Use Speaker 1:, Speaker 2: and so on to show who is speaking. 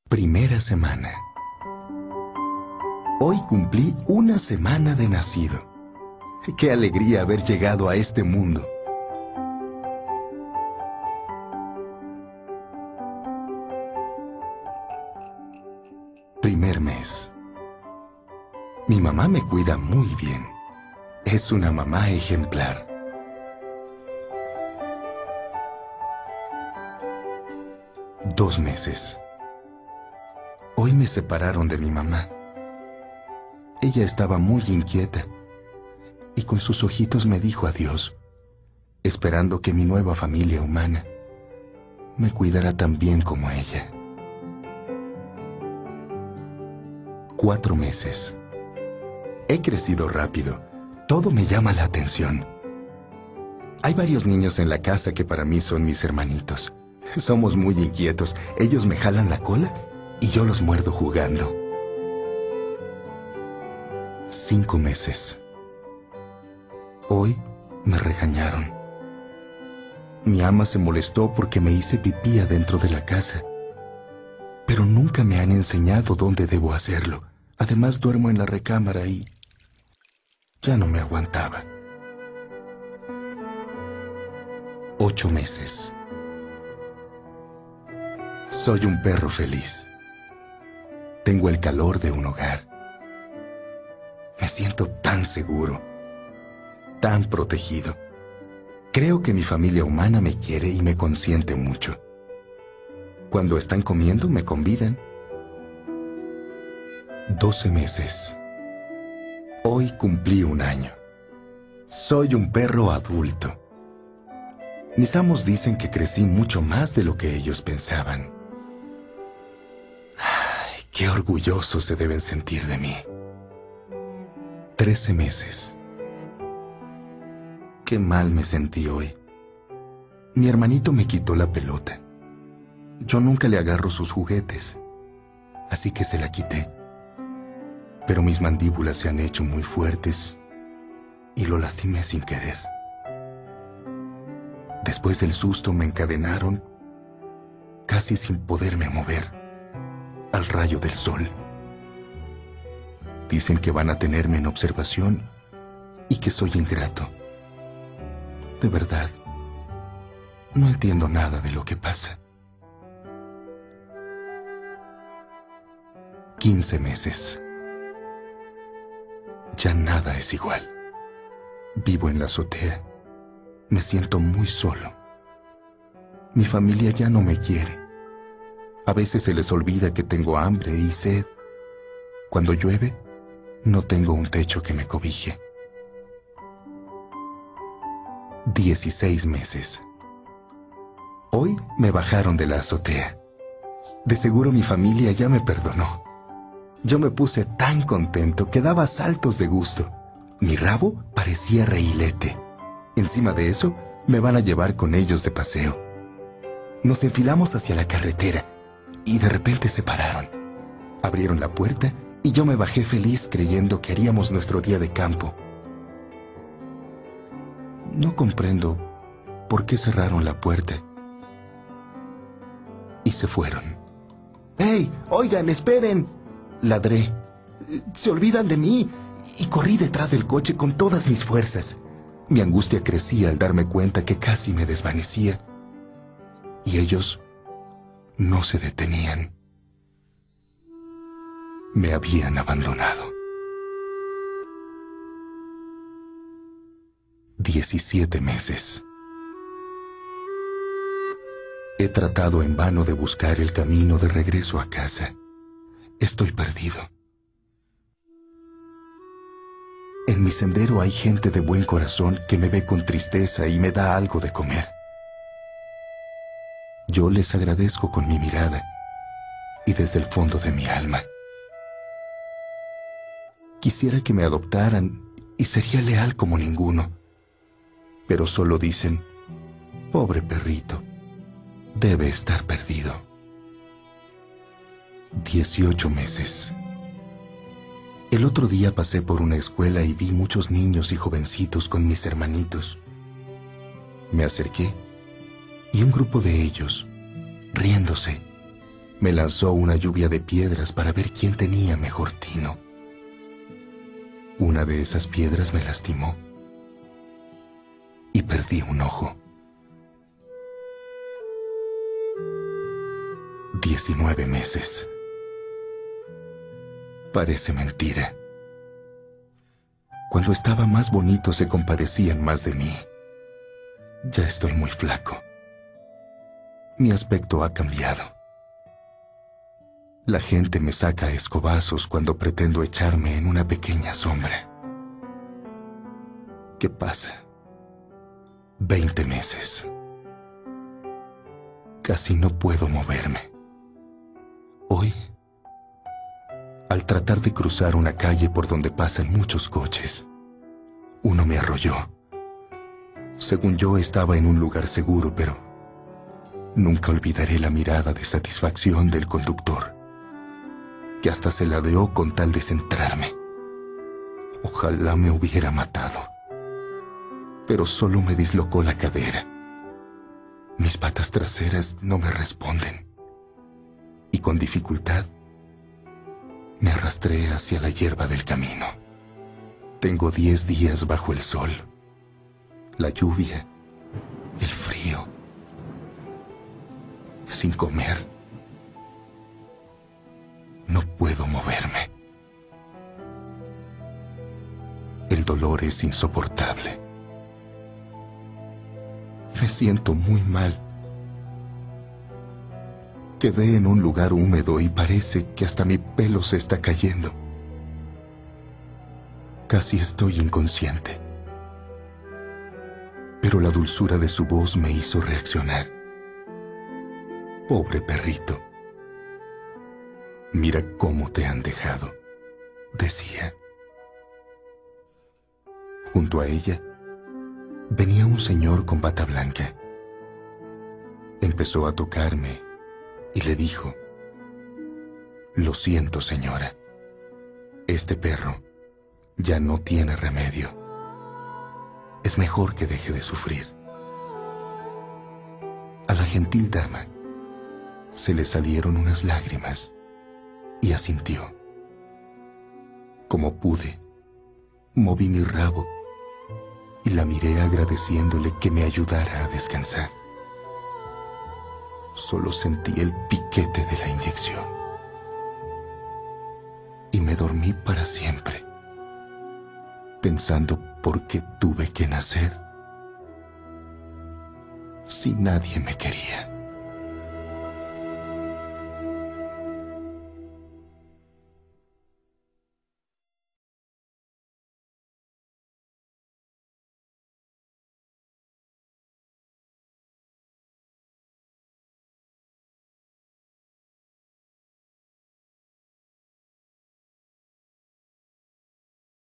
Speaker 1: Primera semana. Hoy cumplí una semana de nacido. ¡Qué alegría haber llegado a este mundo! Primer mes. Mi mamá me cuida muy bien. Es una mamá ejemplar. 2 meses. Hoy me separaron de mi mamá. Ella estaba muy inquieta y con sus ojitos me dijo adiós, esperando que mi nueva familia humana me cuidara tan bien como ella. 4 meses. He crecido rápido. Todo me llama la atención. Hay varios niños en la casa que para mí son mis hermanitos. Somos muy inquietos. Ellos me jalan la cola y yo los muerdo jugando. 5 meses. Hoy me regañaron. Mi ama se molestó porque me hice pipí adentro de la casa. Pero nunca me han enseñado dónde debo hacerlo. Además duermo en la recámara y ya no me aguantaba. 8 meses. Soy un perro feliz. Tengo el calor de un hogar. Me siento tan seguro, tan protegido. Creo que mi familia humana me quiere y me consiente mucho. Cuando están comiendo, me convidan. 12 meses. Hoy cumplí 1 año. Soy un perro adulto. Mis amos dicen que crecí mucho más de lo que ellos pensaban. Ay, qué orgullosos se deben sentir de mí. 13 meses. Qué mal me sentí hoy. Mi hermanito me quitó la pelota. Yo nunca le agarro sus juguetes, así que se la quité. Pero mis mandíbulas se han hecho muy fuertes y lo lastimé sin querer. Después del susto me encadenaron, casi sin poderme mover, al rayo del sol. Dicen que van a tenerme en observación y que soy ingrato. De verdad, no entiendo nada de lo que pasa. 15 meses. Ya nada es igual. Vivo en la azotea. Me siento muy solo. Mi familia ya no me quiere. A veces se les olvida que tengo hambre y sed. Cuando llueve, no tengo un techo que me cobije. 16 meses. Hoy me bajaron de la azotea. De seguro mi familia ya me perdonó. Yo me puse tan contento que daba saltos de gusto. Mi rabo parecía reilete. Encima de eso, me van a llevar con ellos de paseo. Nos enfilamos hacia la carretera y de repente se pararon. Abrieron la puerta y yo me bajé feliz creyendo que haríamos nuestro día de campo. No comprendo por qué cerraron la puerta. Y se fueron. ¡Hey! ¡Oigan, esperen! Ladré. Se olvidan de mí. Y corrí detrás del coche con todas mis fuerzas. Mi angustia crecía al darme cuenta que casi me desvanecía. Y ellos no se detenían. Me habían abandonado. 17 meses. He tratado en vano de buscar el camino de regreso a casa. Estoy perdido. En mi sendero hay gente de buen corazón que me ve con tristeza y me da algo de comer. Yo les agradezco con mi mirada y desde el fondo de mi alma. Quisiera que me adoptaran y sería leal como ninguno. Pero solo dicen, pobre perrito, debe estar perdido. 18 meses. El otro día pasé por una escuela y vi muchos niños y jovencitos con mis hermanitos. Me acerqué y un grupo de ellos, riéndose, Me lanzó una lluvia de piedras para ver quién tenía mejor tino. Una de esas piedras me lastimó y perdí un ojo. 19 meses. Parece mentira. Cuando estaba más bonito se compadecían más de mí. Ya estoy muy flaco. Mi aspecto ha cambiado. La gente me saca a escobazos cuando pretendo echarme en una pequeña sombra. ¿Qué pasa? 20 meses. Casi no puedo moverme. Hoy, al tratar de cruzar una calle por donde pasan muchos coches, uno me arrolló. Según yo estaba en un lugar seguro, pero nunca olvidaré la mirada de satisfacción del conductor, que hasta se ladeó con tal de centrarme. Ojalá me hubiera matado, pero solo me dislocó la cadera. Mis patas traseras no me responden, y con dificultad me arrastré hacia la hierba del camino. Tengo 10 días bajo el sol, la lluvia, el frío, sin comer. No puedo moverme. El dolor es insoportable. Me siento muy mal. Quedé en un lugar húmedo y parece que hasta mi pelo se está cayendo. Casi estoy inconsciente. Pero la dulzura de su voz me hizo reaccionar. Pobre perrito. Mira cómo te han dejado, decía. Junto a ella venía un señor con bata blanca. Empezó a tocarme y le dijo: «Lo siento, señora. Este perro ya no tiene remedio. Es mejor que deje de sufrir». A la gentil dama se le salieron unas lágrimas y asintió. Como pude, moví mi rabo y la miré agradeciéndole que me ayudara a descansar. Solo sentí el piquete de la inyección y me dormí para siempre, pensando por qué tuve que nacer si nadie me quería.